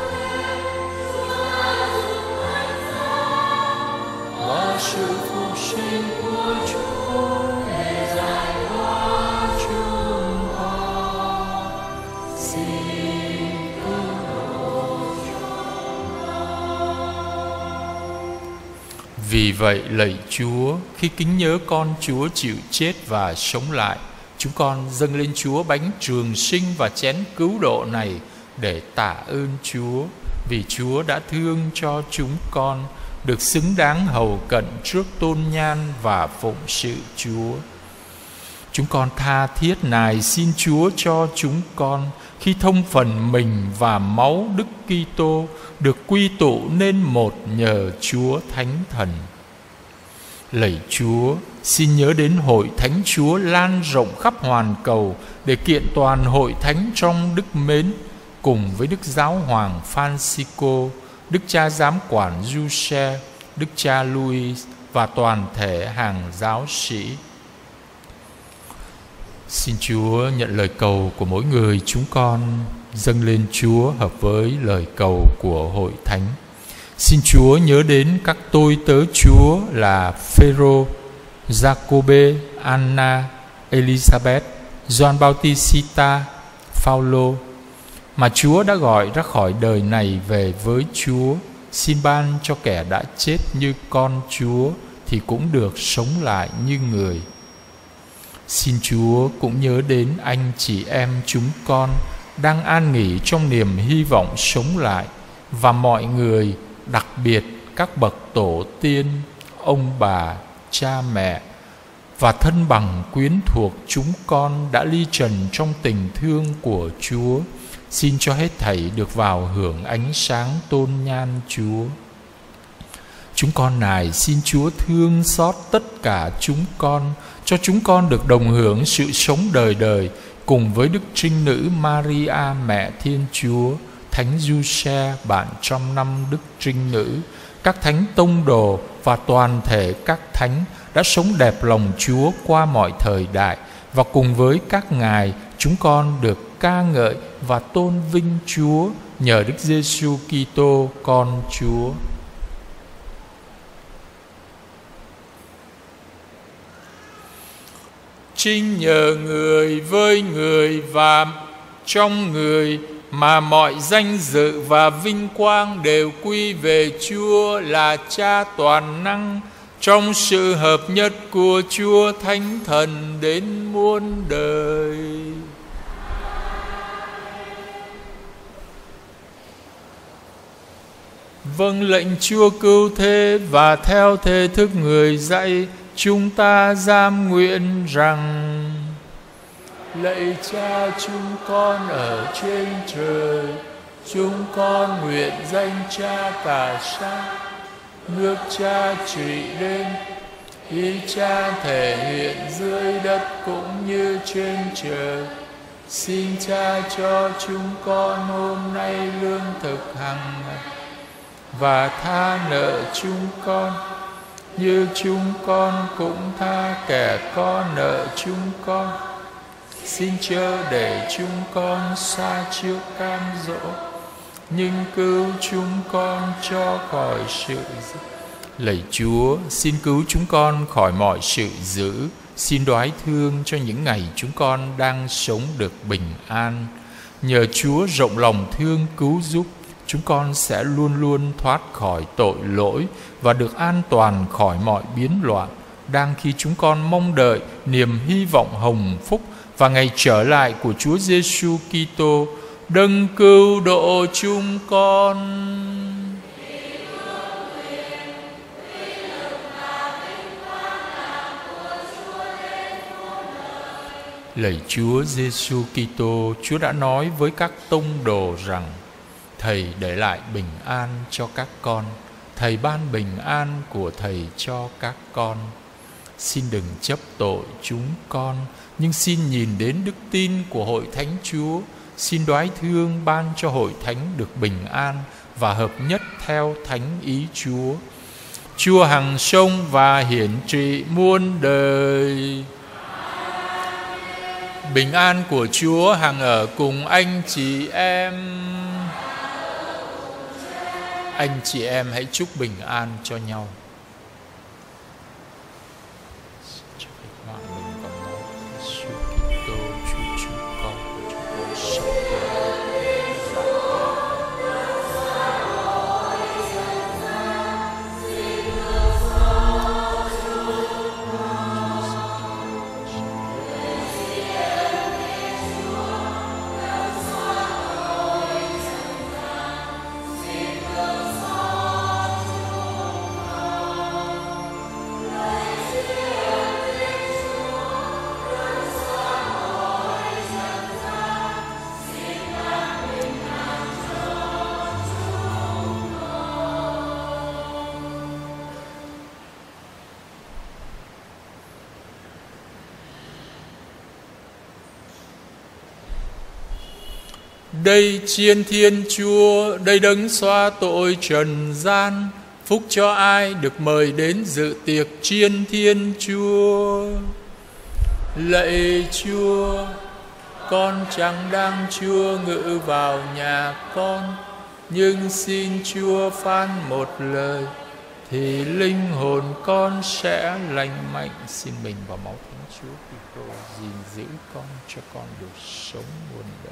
và sự phục sinh của Chúa để giải thoát chúng con, xin cứu độ chúng con. Vì vậy, lạy Chúa, khi kính nhớ con Chúa chịu chết và sống lại, chúng con dâng lên Chúa bánh trường sinh và chén cứu độ này để tạ ơn Chúa, vì Chúa đã thương cho chúng con được xứng đáng hầu cận trước tôn nhan và phụng sự Chúa. Chúng con tha thiết nài xin Chúa cho chúng con, khi thông phần mình và máu Đức Kitô, được quy tụ nên một nhờ Chúa Thánh Thần. Lạy Chúa, xin nhớ đến hội Thánh Chúa lan rộng khắp hoàn cầu, để kiện toàn hội thánh trong đức mến, cùng với Đức Giáo Hoàng Francisco, Đức Cha Giám quản Giuse, Đức Cha Louis và toàn thể hàng giáo sĩ. Xin Chúa nhận lời cầu của mỗi người chúng con dâng lên Chúa hợp với lời cầu của hội thánh. Xin Chúa nhớ đến các tôi tớ Chúa là Phêrô, Giacôbê, Anna, Elizabeth, Gioan Bautista, Phaolô, mà Chúa đã gọi ra khỏi đời này về với Chúa. Xin ban cho kẻ đã chết như con Chúa thì cũng được sống lại như người. Xin Chúa cũng nhớ đến anh chị em chúng con đang an nghỉ trong niềm hy vọng sống lại, và mọi người, đặc biệt các bậc tổ tiên, ông bà, cha mẹ và thân bằng quyến thuộc chúng con đã ly trần trong tình thương của Chúa. Xin cho hết thảy được vào hưởng ánh sáng tôn nhan Chúa. Chúng con nài xin Chúa thương xót tất cả chúng con, cho chúng con được đồng hưởng sự sống đời đời cùng với Đức Trinh Nữ Maria Mẹ Thiên Chúa, Thánh Giuse bạn trăm năm Đức Trinh Nữ, các thánh tông đồ và toàn thể các thánh đã sống đẹp lòng Chúa qua mọi thời đại, và cùng với các ngài chúng con được ca ngợi và tôn vinh Chúa nhờ Đức Giêsu Kitô con Chúa. Chính nhờ người, với người và trong người mà mọi danh dự và vinh quang đều quy về Chúa là Cha toàn năng, trong sự hợp nhất của Chúa Thánh Thần đến muôn đời. Vâng lệnh Chúa cứu thế và theo thế thức người dạy, chúng ta giam nguyện rằng: lạy Cha chúng con ở trên trời, chúng con nguyện danh Cha cả sáng, nước Cha trị đến, ý Cha thể hiện dưới đất cũng như trên trời. Xin Cha cho chúng con hôm nay lương thực hàng ngày, và tha nợ chúng con như chúng con cũng tha kẻ có nợ chúng con. Xin chớ để chúng con sa trước cam dỗ, nhưng cứu chúng con cho khỏi sự dữ. Lạy Chúa, xin cứu chúng con khỏi mọi sự dữ. Xin đoái thương cho những ngày chúng con đang sống được bình an. Nhờ Chúa rộng lòng thương cứu giúp, chúng con sẽ luôn luôn thoát khỏi tội lỗi và được an toàn khỏi mọi biến loạn, đang khi chúng con mong đợi niềm hy vọng hồng phúc và ngày trở lại của Chúa Giêsu Kitô, đấng cứu độ chúng con. Lạy Chúa Giêsu Kitô, Chúa đã nói với các tông đồ rằng: Thầy để lại bình an cho các con, Thầy ban bình an của Thầy cho các con. Xin đừng chấp tội chúng con, nhưng xin nhìn đến đức tin của hội thánh Chúa. Xin đoái thương ban cho hội thánh được bình an và hợp nhất theo thánh ý Chúa. Chúa hằng sống và hiển trị muôn đời. Bình an của Chúa hằng ở cùng anh chị em. Anh chị em hãy chúc bình an cho nhau. Đây chiên Thiên Chúa, đây đấng xóa tội trần gian, phúc cho ai được mời đến dự tiệc chiên Thiên Chúa. Lạy Chúa, con chẳng đang Chúa ngự vào nhà con, nhưng xin Chúa phán một lời thì linh hồn con sẽ lành mạnh. Xin mình vào máu Thánh Chúa Kitô gìn giữ con cho con được sống muôn đời.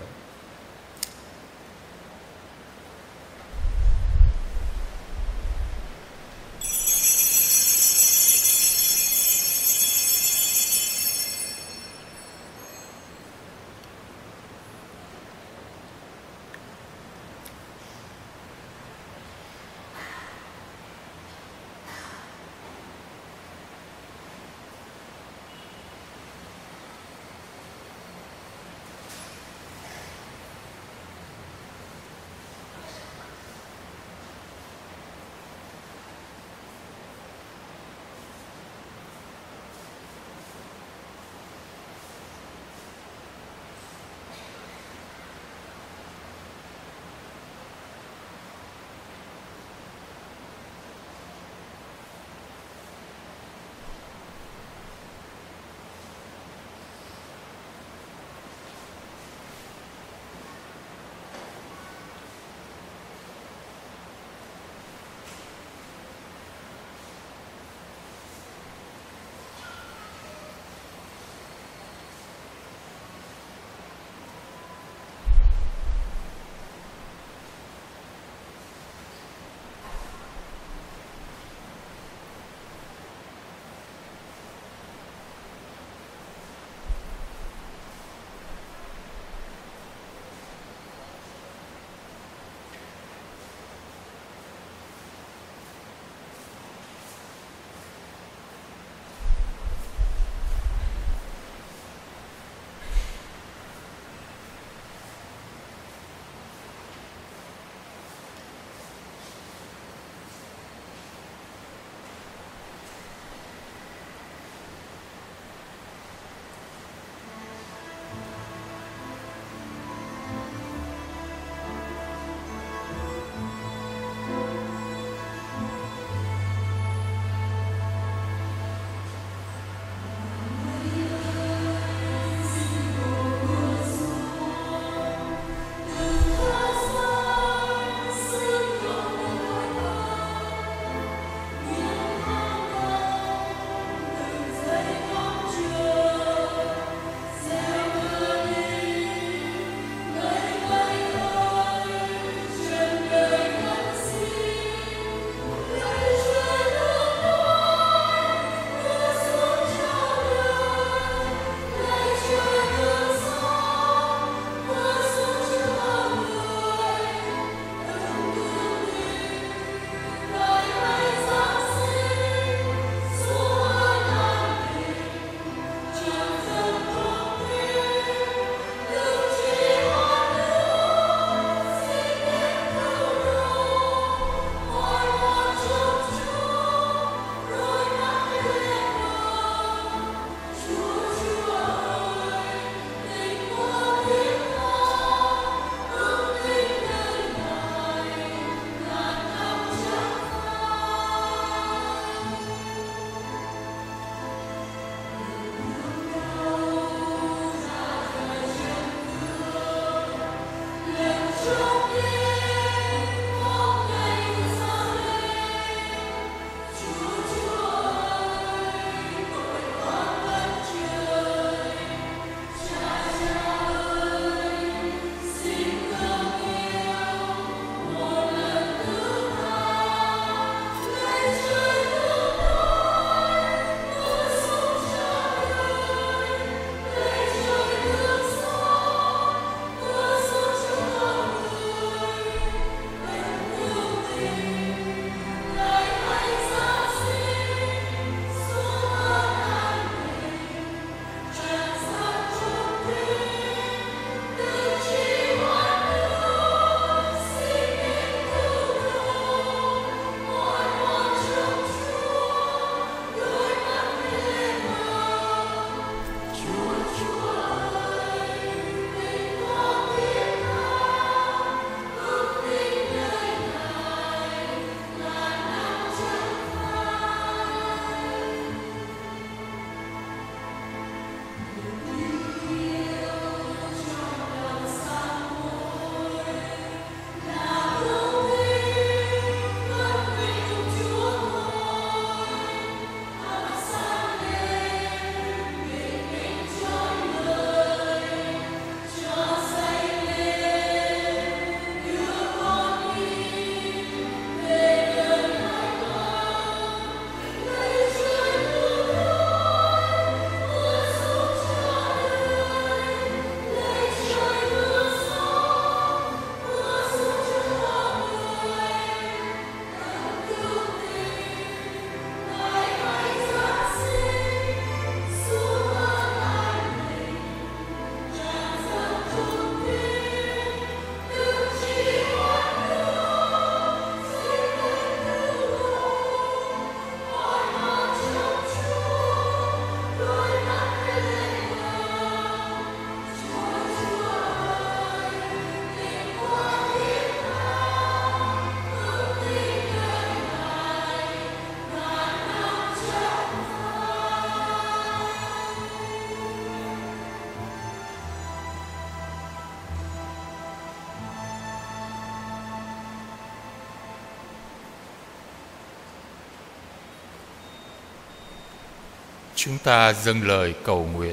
Chúng ta dâng lời cầu nguyện.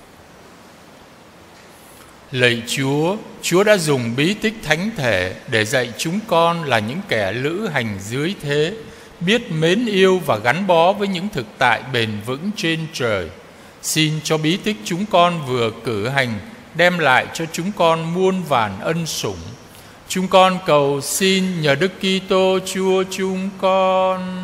Lạy Chúa, Chúa đã dùng bí tích thánh thể để dạy chúng con là những kẻ lữ hành dưới thế, biết mến yêu và gắn bó với những thực tại bền vững trên trời. Xin cho bí tích chúng con vừa cử hành đem lại cho chúng con muôn vàn ân sủng. Chúng con cầu xin nhờ Đức Kitô Chúa chúng con.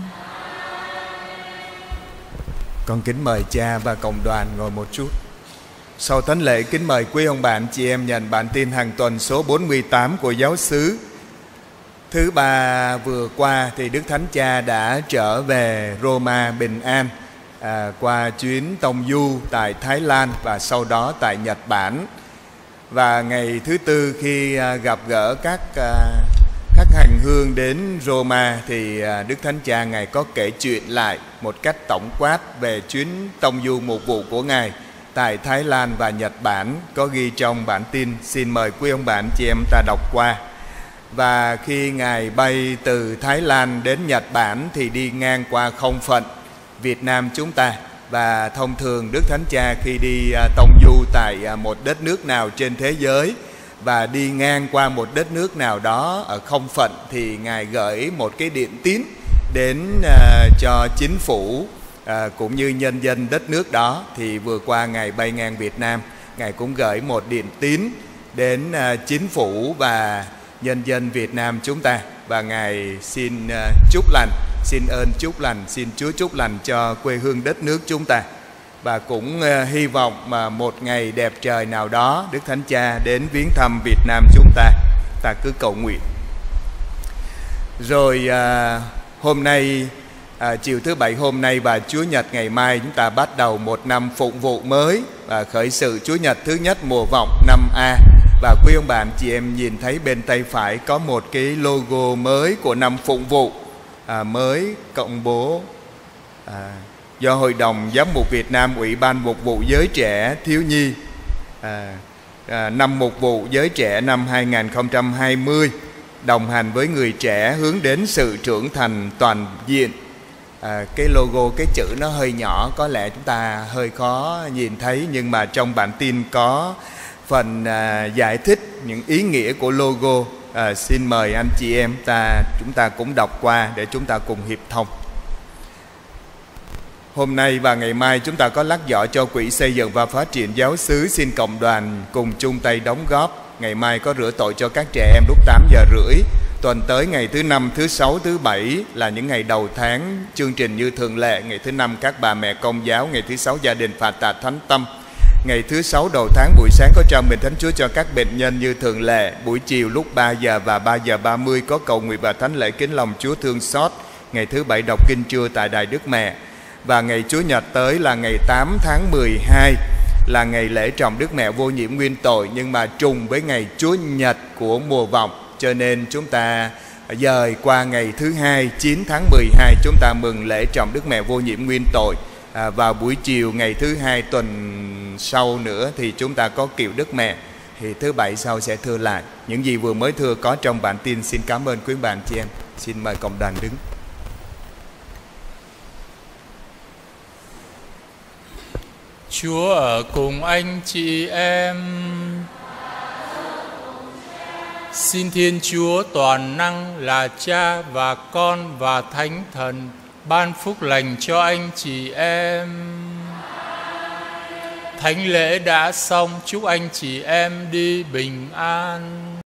Con kính mời cha và cộng đoàn ngồi một chút. Sau thánh lễ, kính mời quý ông bạn chị em nhận bản tin hàng tuần số 48 của giáo xứ. Thứ ba vừa qua thì Đức Thánh Cha đã trở về Roma bình an qua chuyến tông du tại Thái Lan và sau đó tại Nhật Bản. Và ngày thứ tư khi gặp gỡ các hành hương đến Roma thì Đức Thánh Cha Ngài có kể chuyện lại một cách tổng quát về chuyến tông du mục vụ của Ngài tại Thái Lan và Nhật Bản, có ghi trong bản tin. Xin mời quý ông bạn chị em ta đọc qua. Và khi Ngài bay từ Thái Lan đến Nhật Bản thì đi ngang qua không phận Việt Nam chúng ta. Và thông thường Đức Thánh Cha khi đi tông du tại một đất nước nào trên thế giới và đi ngang qua một đất nước nào đó ở không phận thì Ngài gửi một cái điện tín đến cho chính phủ cũng như nhân dân đất nước đó. Thì vừa qua Ngài bay ngang Việt Nam, Ngài cũng gửi một điện tín đến chính phủ và nhân dân Việt Nam chúng ta. Và Ngài xin chúc lành, xin ơn chúc lành, xin Chúa chúc lành cho quê hương đất nước chúng ta. Và cũng hy vọng mà một ngày đẹp trời nào đó Đức Thánh Cha đến viếng thăm Việt Nam chúng ta. Ta cứ cầu nguyện. Rồi hôm nay, chiều thứ Bảy hôm nay và Chúa Nhật ngày mai, chúng ta bắt đầu một năm phụng vụ mới và khởi sự Chúa Nhật thứ nhất mùa vọng năm A. Và quý ông bạn chị em nhìn thấy bên tay phải có một cái logo mới của năm phụng vụ mới công bố do Hội đồng Giám mục Việt Nam, Ủy ban Mục vụ Giới Trẻ Thiếu Nhi năm mục vụ Giới Trẻ năm 2020 đồng hành với người trẻ hướng đến sự trưởng thành toàn diện. Cái logo, cái chữ nó hơi nhỏ, có lẽ chúng ta hơi khó nhìn thấy, nhưng mà trong bản tin có phần giải thích những ý nghĩa của logo. Xin mời anh chị em chúng ta cũng đọc qua để chúng ta cùng hiệp thông. Hôm nay và ngày mai chúng ta có lắc giỏ cho Quỹ Xây dựng và Phát triển Giáo xứ. Xin cộng đoàn cùng chung tay đóng góp. Ngày mai có rửa tội cho các trẻ em lúc 8:30. Tuần tới ngày thứ Năm, thứ Sáu, thứ Bảy là những ngày đầu tháng, chương trình như thường lệ. Ngày thứ Năm các bà mẹ Công giáo, ngày thứ Sáu gia đình Phạt Tạ Thánh Tâm. Ngày thứ Sáu đầu tháng buổi sáng có trao mừng Thánh Chúa cho các bệnh nhân như thường lệ. Buổi chiều lúc 3 giờ và 3 giờ 30 có cầu nguyện và thánh lễ kính lòng Chúa thương xót. Ngày thứ Bảy đọc kinh trưa tại Đài Đức Mẹ. Và ngày Chúa Nhật tới là ngày 8 tháng 12 là ngày lễ trọng Đức Mẹ vô nhiễm nguyên tội, nhưng mà trùng với ngày Chúa Nhật của mùa vọng, cho nên chúng ta dời qua ngày thứ Hai 9 tháng 12 chúng ta mừng lễ trọng Đức Mẹ vô nhiễm nguyên tội. Vào buổi chiều ngày thứ Hai tuần sau nữa thì chúng ta có kiệu Đức Mẹ, thì thứ Bảy sau sẽ thưa lại. Những gì vừa mới thưa có trong bản tin. Xin cảm ơn quý bạn chị em. Xin mời cộng đoàn đứng. Chúa ở cùng anh chị em. Xin Thiên Chúa toàn năng là Cha và Con và Thánh Thần ban phúc lành cho anh chị em. Thánh lễ đã xong, chúc anh chị em đi bình an.